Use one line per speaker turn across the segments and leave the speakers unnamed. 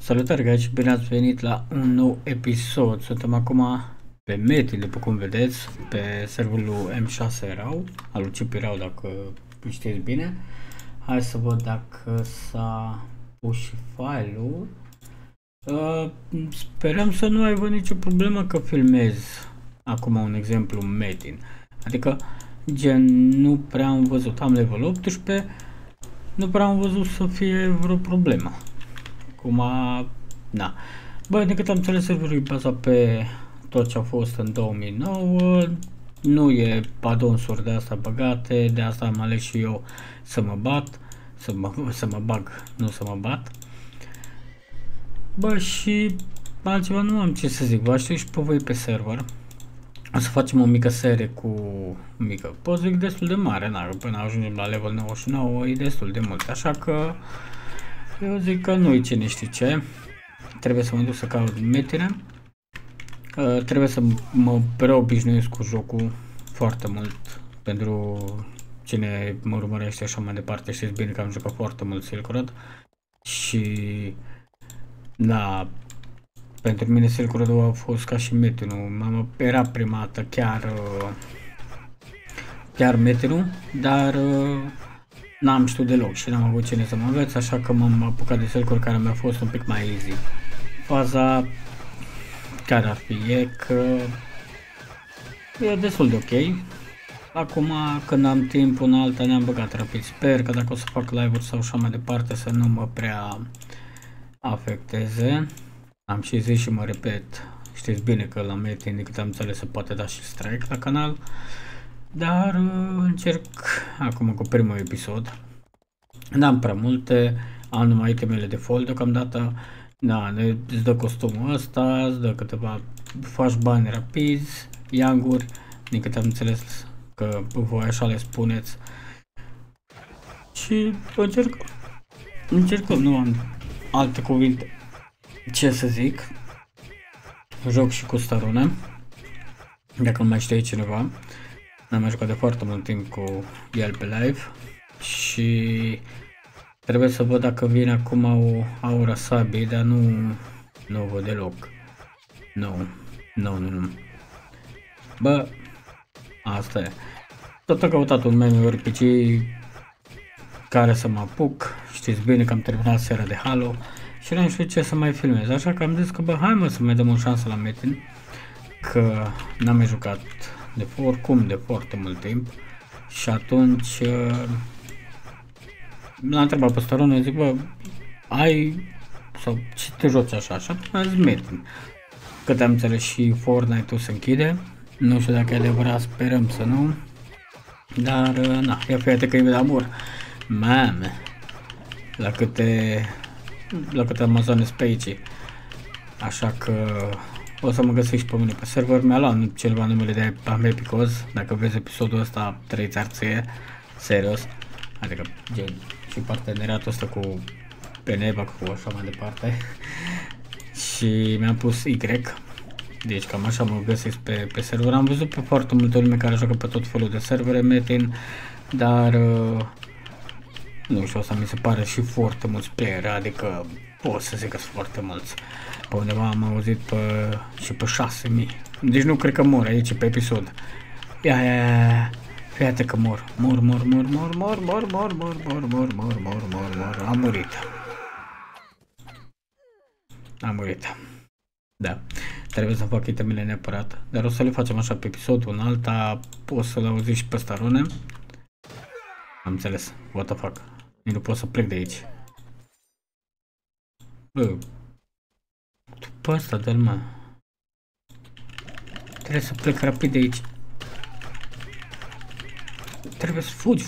Salutare, guys, și bine ați venit la un nou episod. Suntem acum pe Metin, după cum vedeți, pe serverul M6 RAW, al lui Cipi RAW, dacă știți bine. Hai să văd dacă s-a pus și file-ul. Sperăm să nu aibă nicio problemă că filmez acum un exemplu Metin. Adică, gen, nu prea am văzut, am level 18, nu prea am văzut să fie vreo problemă. Da. Bă, de cât am înțeles, serverul e bazat pe tot ce a fost în 2009, nu e addonsuri de astea băgate, de asta am ales și eu să mă bat, să mă bag, nu să mă bat. Bă, și altceva nu am ce să zic, vă aștept și pe voi pe server. O să facem o mică serie pot zic destul de mare, până ajungem la level 99 e destul de mult, așa că eu zic că nu-i cine știe ce. Trebuie să mă duc să caut metine. Trebuie să mă preobișnuiesc cu jocul foarte mult. Pentru cine mă urmărește așa mai departe, știți bine că am jucat foarte mult Silk Road. Și da, pentru mine Silk Road a fost ca și metinul. Era prima dată chiar metinul, dar n-am știut deloc și n-am avut cine să mă înveț, așa că m-am apucat de Silk Road, care mi-a fost un pic mai easy. Faza care ar fi e că e destul de ok. Acum, când am timp în alta, ne-am băgat rapid. Sper că dacă o să fac live-uri sau așa mai departe să nu mă prea afecteze. Am și zis și mă repet, știți bine că la Metin, de cât am înțeles, se poate da și strike la canal. Dar încerc acum cu primul episod. N-am prea multe, am numai itemele de fold deocamdată. Da, îți dă costumul ăsta, îți dă câteva, faci bani rapizi, yanguri, din câte am înțeles că voi așa le spuneți. Și încerc, nu am alte cuvinte ce să zic. Joc și cu starune, dacă nu mai știe cineva. N-am mai jucat de foarte mult timp cu el pe live și trebuie să văd dacă vine acum o aura sabiei, dar nu o văd deloc. Nu. Bă, asta e. Tot am căutat un meme RPG care să mă apuc. Știți bine că am terminat seria de Halo și nu știu ce să mai filmez, așa că am zis că bă, hai mă să mai dăm o șansă la Metin, că n-am mai jucat de foarte mult timp. Și atunci l-a întrebat pe stăronul, zic, bă, ai sau ce te joci așa? Și atunci a zis Metin. Cât am înțeles și Fortnite-ul se închide, nu știu dacă e adevărat, sperăm să nu, dar na, ia fiate că e de amor, mame, la câte Amazone pe aici, așa că o să mă găsești pe mine pe server. Mi-a luat cineva numele de Amepicos, dacă vezi episodul ăsta, trăiți arție, serios, adică gen și parteneriatul ăsta cu Peneva, cu așa mai departe. Și mi-am pus Y, deci cam așa mă găsesc pe server. Am văzut pe foarte multe lume care joacă pe tot felul de servere Metin, dar nu știu, asta mi se pare și foarte mulți player, adică pot să zic că sunt foarte mulți. Pe undeva am auzit și pe 6000. Deci nu cred că mor aici pe episod. Ia. Fiate că mor. Am murit. Da. Trebuie să fac itemele neapărat. Dar o să le facem așa pe episodul. În alta o să-l auzi și pe starone. Am înțeles. What the fuck. Nu pot să plec de aici. Bă. După asta, dă-l mă. Trebuie să plec rapid de aici. Trebuie să fugi.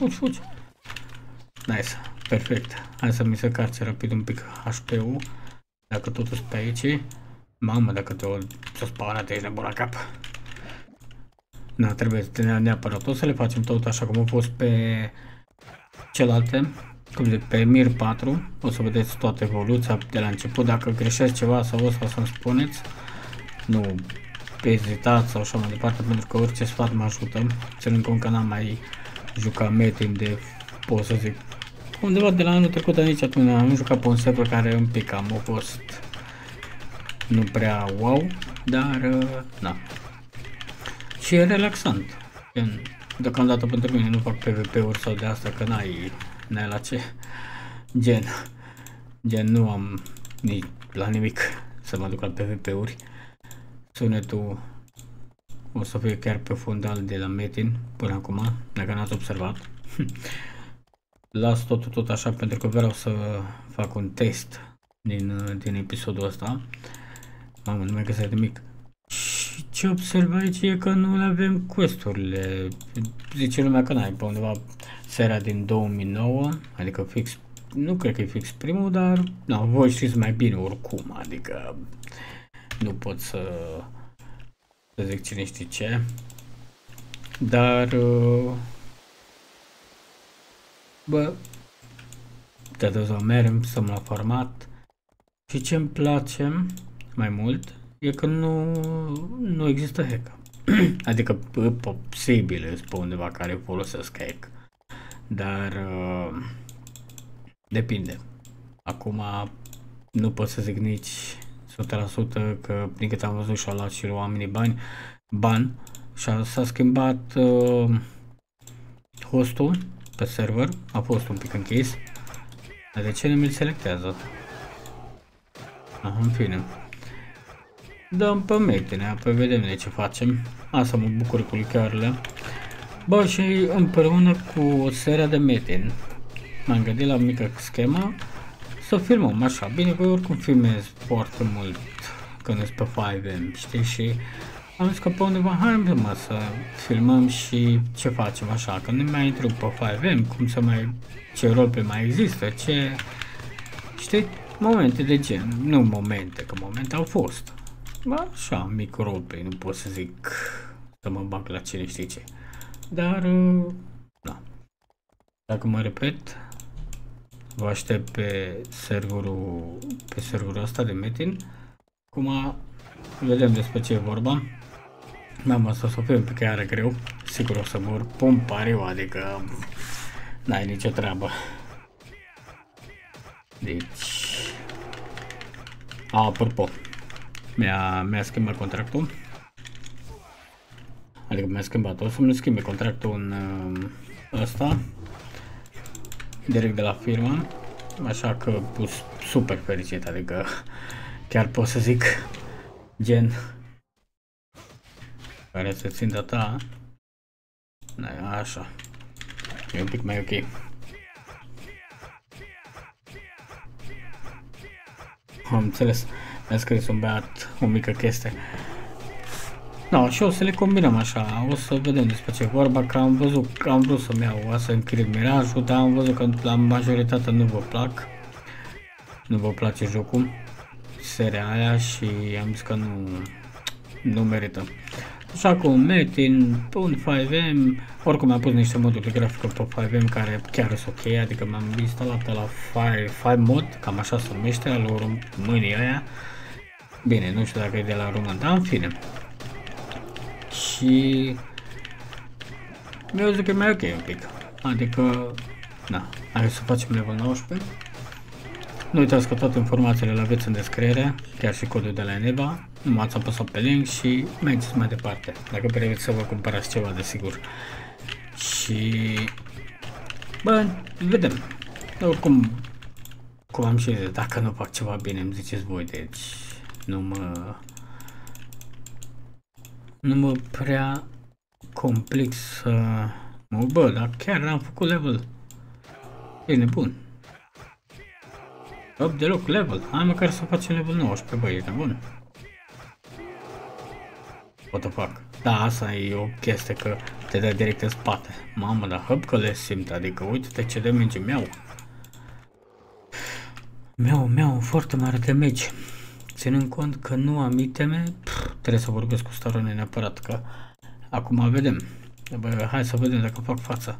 Nice. Perfect. Hai să mi se carce rapid un pic HP-ul. Dacă totul pe aici. Mamă, dacă te-o spawnat, ești nebun la cap. Da, trebuie neapărat. O să le facem tot așa cum a fost pe celelalte. Pe Mir 4, o să vedeți toată evoluția de la început. Dacă greșesc ceva sau o să-mi spuneți, nu ezitați sau așa mai departe, pentru că orice sfat mă ajută, ținând cont că n-am mai jucat Metin de, pot să zic, undeva de la anul trecut nici atunci am jucat pe un server care un pic am fost nu prea wow, dar da. Și e relaxant. Deocamdată pentru mine nu fac PvP-uri sau de asta că n-ai la ce. Gen nu am nici la nimic să mă duc la PvP-uri. Sunetul o să fie chiar pe fundal de la Metin până acum, dacă n-ați observat. Las tot așa pentru că vreau să fac un test din episodul ăsta. Mamă, nu mai găsesc nimic. Și ce observ aici e că nu le avem quest-urile. Zice lumea că n-ai pe undeva seria din 2009, adică fix, nu cred că e fix primul, dar no, voi știți mai bine oricum, adică nu pot să zic cine știe ce, dar bă, de merem, stăm la format și ce îmi place mai mult e că nu există hack. Adică posibil pe undeva care folosesc hack, dar depinde. Acum nu pot să zic nici 100% că din câte am văzut și-au luat și oamenii bani și s-a schimbat hostul pe server, a fost un pic închis, dar de ce nu mi-l selectează? Aha, în fine. Dăm pe Metin, apoi vedem de ce facem. Asta mă bucur cu lichiorele. Bă, și împreună cu seria de Metin m-am gândit la mică schemă să filmăm așa. Bine că eu oricum filmez foarte mult când sunt pe 5M, știi? Și am zis că pe undeva, hai mă să filmăm și ce facem așa, că nu mai intru pe 5M, ce roleplay mai există, ce, știi? Momente de gen, nu momente, că momente au fost. Bă, așa, mic roleplay, nu pot să zic să mă bag la cine știe ce. Dar, da. Dacă mă repet, vă aștept pe serverul ăsta de Metin. Acum vedem despre ce e vorba. Mama, asta o să fie un pic chiar greu. Sigur o să mor pariu, adică n-ai nicio treabă. Deci, apropo, mi-a schimbat contractul. Adică mi-a schimbat, o să-mi schimbe contractul în ăsta direct de la firmă, așa că pus super fericit, adică chiar pot să zic gen care se țin de ta, așa, e un pic mai ok. Am înțeles, mi-a scris un băiat o mică chestie. No, și o să le combinăm așa, o să vedem despre ce vorba, că am văzut că am vrut să-mi iau Assassin's Creed Mirage, dar am văzut că la majoritatea nu vă place jocul, seria aia, și am zis că nu merită. Așa cu Metin, pe un 5M, oricum am pus niște moduri de grafică pe 5M care chiar sunt ok, adică m-am instalat la 5 mod, cam așa se numește, al românii aia. Bine, nu știu dacă e de la român, dar în fine. Și eu zic că e mai ok un pic, adică, da, hai să facem level 19. Nu uitați că toate informațiile le aveți în descriere, chiar și codul de la Eneva, nu ați apăsat pe link și mergeți mai departe, dacă vreți să vă cumpărați ceva, desigur. Și, bă, vedem, oricum, cum am și zis, dacă nu fac ceva bine îmi ziceți voi, deci nu mă prea complic să mă, bă, dar chiar am făcut level. E nebun. 8 deloc level. Hai măcar să facem level 19, bă, e nebun. What the fuck? Da, asta e o chestie că te dă direct în spate. Mamă, dar hăp că le simt, adică uite-te ce damage mi-au. Mi-au foarte mare damage. Ținând cont că nu am iteme, trebuie să vorbesc cu Starone neapărat, că acum vedem. Bă, hai să vedem dacă fac fața.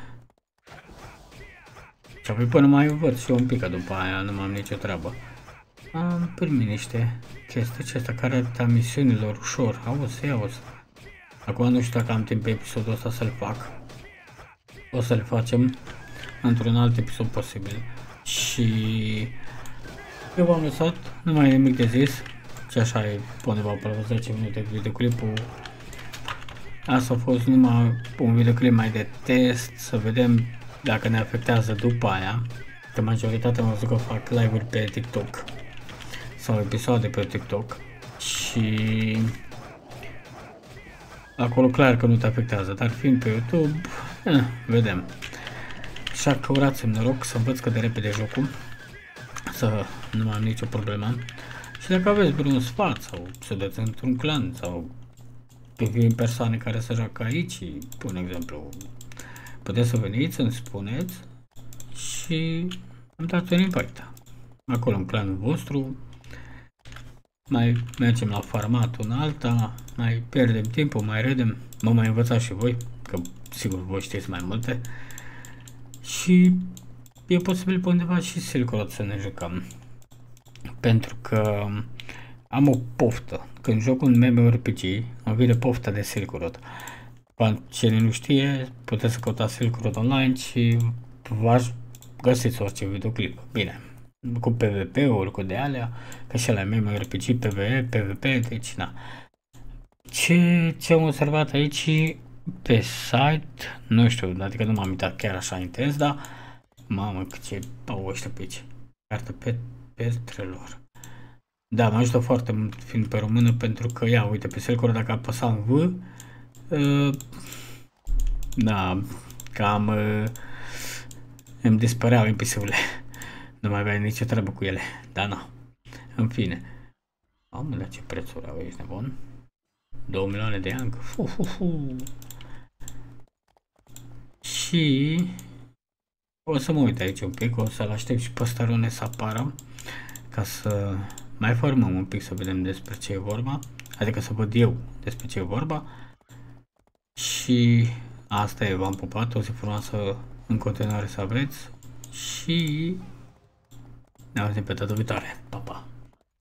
Și apoi până mai învăț și eu un pic, după aia nu am nicio treabă. Am primit niște chestii acestea care arată misiunilor ușor. Auzi. Acum nu știu dacă am timp pe episodul ăsta să-l fac. O să le facem. într-un alt episod posibil. Și eu v-am lăsat, nu mai e nimic de zis, și așa e undeva pe 10 minute videoclipul. Asta a fost numai un videoclip mai de test, să vedem dacă ne afectează după aia, că majoritatea am văzut că fac live-uri pe TikTok sau episoade pe TikTok și acolo clar că nu te afectează, dar fiind pe YouTube, vedem. Așa că urați-mi noroc să învăț cât de repede jocul, să nu mai am nicio problemă. Și dacă aveți vreun sfat sau sunteți într-un clan sau pe persoane care să joacă aici, un exemplu, puteți să veniți, îmi spuneți și îmi dați un invite. Acolo în clanul vostru, mai mergem la formatul în alta, mai pierdem timpul, mai redem, mă mai învățați și voi, că sigur voi știți mai multe. Și e posibil pe undeva și Silk Road să ne jucăm, pentru că am o poftă. Când joc un MMORPG, îmi vine pofta de Silk Road. Cine nu știe, puteți să căutați Silk Road online și v-aș găsiți orice videoclip. Bine, cu PvP-uri, cu de alea, că și alea MMORPG, PvE, PvP, deci na. Ce am observat aici pe site, nu știu, adică nu m-am uitat chiar așa intens, dar mamă, că ce au ăștia pe aici. Cartă petrelor. Da, mă ajută foarte mult fiind pe română, pentru că, ia, uite, pe Silk Road, dacă apăsam V, da, cam îmi dispăreau NPC-urile. Nu mai aveai nicio treabă cu ele, dar na, în fine. Mamă, la ce prețuri au, ești nebun? 2 milioane de ani. Și o să mă uit aici un pic, o să-l aștept și pe Starone să apară, ca să mai formăm un pic, să vedem despre ce e vorba, adică să văd eu despre ce e vorba. Și asta e, v-am pupat, o zi frumoasă în continuare să aveți și ne auzim pe data viitoare. Pa, pa!